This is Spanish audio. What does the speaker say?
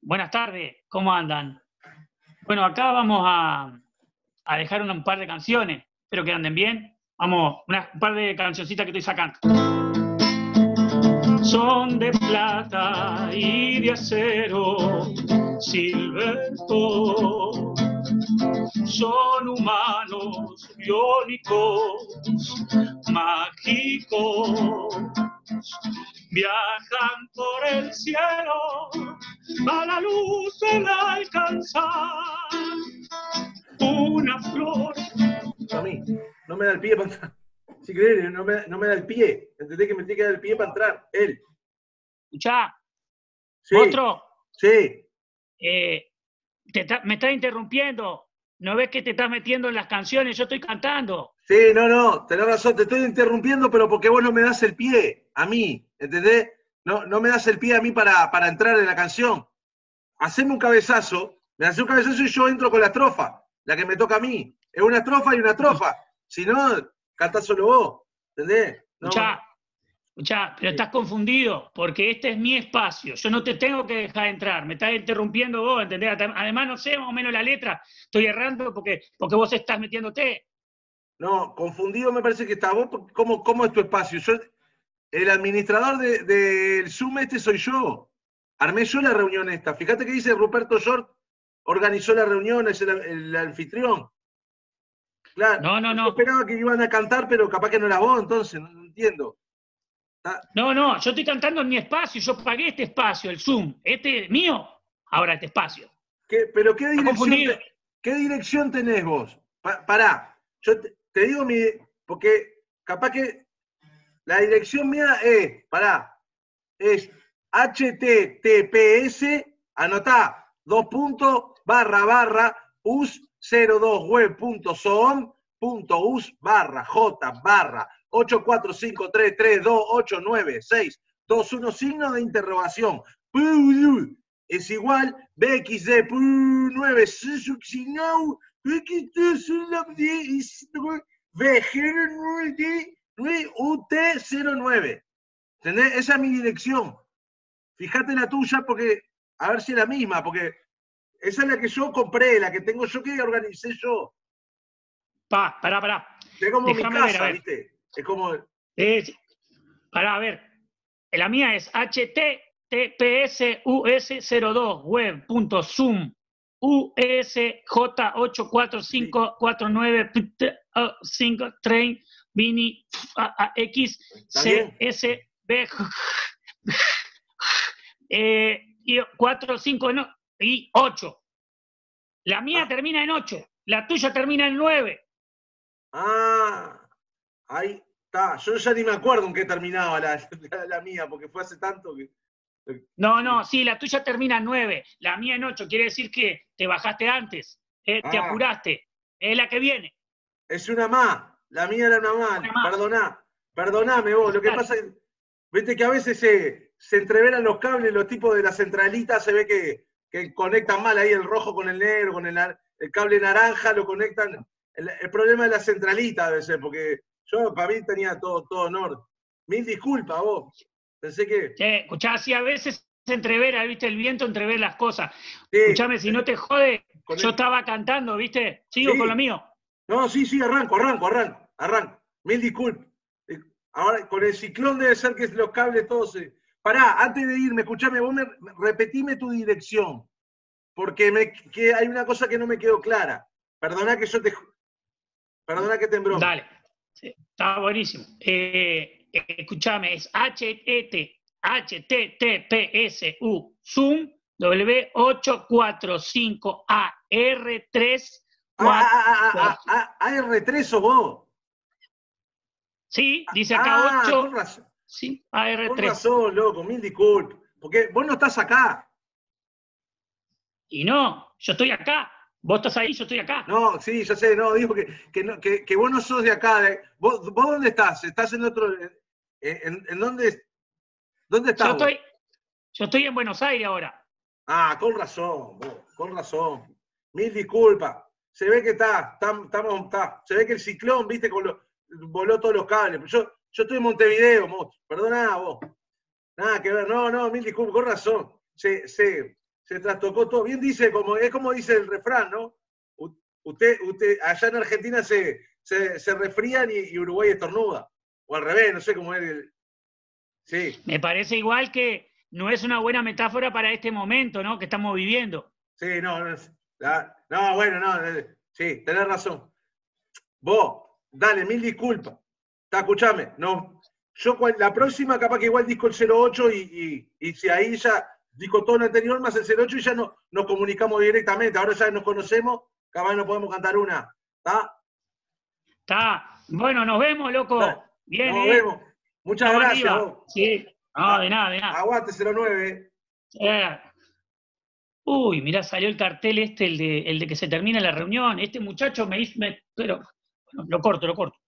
Buenas tardes, ¿cómo andan? Bueno, acá vamos a dejar un par de canciones, espero que anden bien. Vamos, un par de cancioncitas que estoy sacando. Son de plata y de acero, Silberto. Son humanos biónicos, mágicos. Viajan por el cielo a la luz del alcanzar una flor. A mí, no me da el pie para entrar. Si querés, no me da el pie. ¿Entendés que me tiene que dar el pie para entrar? Él. Escuchá, Sí, monstruo, sí. me estás interrumpiendo. ¿No ves que te estás metiendo en las canciones? Yo estoy cantando. Sí, no, tenés razón, te estoy interrumpiendo, pero porque vos no me das el pie a mí, ¿entendés? No me das el pie a mí para entrar en la canción. Haceme un cabezazo, me hace un cabezazo y yo entro con la estrofa, la que me toca a mí. Es una estrofa y una estrofa. Si no, cantás solo vos, ¿entendés? No. Escuchá, pero estás confundido, porque este es mi espacio. Yo no te tengo que dejar entrar, me estás interrumpiendo vos, ¿entendés? Además, no sé más o menos la letra, estoy errando porque vos estás metiéndote. No, confundido me parece que está vos. ¿Cómo es tu espacio? El administrador del Zoom este soy yo. Armé yo la reunión esta. Fíjate que dice Ruperto Short organizó la reunión, es el anfitrión. Claro, No. yo esperaba que iban a cantar, pero capaz que no era vos, entonces, no entiendo. No, yo estoy cantando en mi espacio, yo pagué este espacio, el Zoom. Este es mío, ahora este espacio. ¿Pero Confundido. qué dirección tenés vos? Pará, yo te digo porque capaz que la dirección mía es https, anotá, us02web.zoom.us/j/84533289621 signo de interrogación. Es igual bxd 9 ut09. ¿Entendés? Esa es mi dirección. Fíjate la tuya porque a ver si es la misma, porque esa es la que yo compré, la que tengo yo que organicé yo. Pará. Es como Déjame mi ver, a casa, ver. ¿viste? Es como. Pará, a ver. La mía es https://us02 web.zoom usj84549 train vini x csb 4, 5 y 8. La mía termina en 8, la tuya termina en 9. Ahí está. Yo ya ni me acuerdo en qué terminaba la mía, porque fue hace tanto que. No, sí, la tuya termina en 9, la mía en 8. Quiere decir que te bajaste antes, te apuraste. Es la que viene. Es una más. La mía era una más. Perdoname vos. Lo que pasa es, viste que a veces se entreveran los cables, los tipos de la centralita, se ve que conectan mal ahí el rojo con el negro, con el cable naranja, lo conectan. El problema de la centralita debe ser, porque yo para mí tenía todo honor. Mil disculpas vos. Pensé que. Escuchá, si a veces se entrevera, viste, el viento entrever las cosas. Sí, Escuchame, si no te jode, yo estaba cantando, viste, sigo con lo mío. No, sí, arranco. Mil disculpas. Ahora, con el ciclón debe ser que los cables todos se. Pará, antes de irme, escuchame, vos repetime tu dirección, porque hay una cosa que no me quedó clara. Perdona que te embrome. Dale, sí, está buenísimo. Escuchame, es https zoom w845ar3. AR3 sos vos. Sí, dice acá 8. Con razón. Sí, AR3. Con razón, loco, mil disculpas. Porque vos no estás acá. Y no, yo estoy acá. Vos estás ahí, yo estoy acá. No, sí, yo sé, no, digo que vos no sos de acá. ¿Vos dónde estás? ¿Estás en otro. ¿En dónde estás vos? Yo estoy en Buenos Aires ahora. Con razón, vos, con razón. Mil disculpas. Se ve que se ve que el ciclón, viste, voló todos los cables. Yo estoy en Montevideo, vos. Perdoná vos. Nada que ver, no, mil disculpas, con razón. se trastocó todo. Bien dice, es como dice el refrán, ¿no? Usted allá en Argentina se resfrían y Uruguay estornuda. O al revés, no sé cómo es. Sí. Me parece igual que no es una buena metáfora para este momento, ¿no? Que estamos viviendo. Sí, bueno, sí, tenés razón. Vos, dale, mil disculpas. Escuchame, no. Yo la próxima capaz que igual disco el 08 y si ahí ya disco todo lo anterior más el 08 y ya no, nos comunicamos directamente. Ahora ya nos conocemos, capaz no podemos cantar una. ¿Está? Está. Bueno, nos vemos, loco. Bien, nos vemos. Muchas Estamos gracias. Vos. Sí. No, de nada, de nada. Aguante 09. Uy, mirá, salió el cartel el de que se termina la reunión. Este muchacho pero bueno, lo corto.